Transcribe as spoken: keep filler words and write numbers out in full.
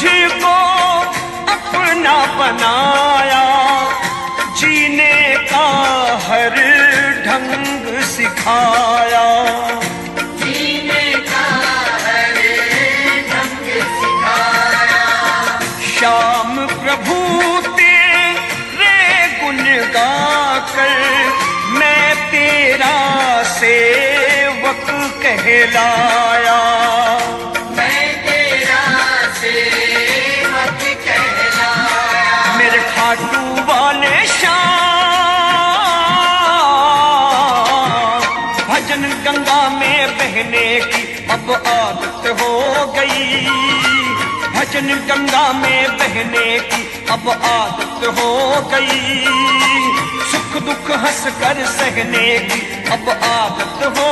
मुझको अपना बनाया, जीने का हर ढंग सिखाया, जीने का हर ढंग सिखाया। श्याम प्रभु तेरे गुण गाकर मैं तेरा सेवक कहलाया, मैं तेरा सेवक कहलाया। मेरे खाटू वाले श्याम, भजन गंगा में बहने की अब आदत हो गई, भजन गंगा में बहने की अब आदत हो गई, सुख दुख हंस कर सहने की अब आदत हो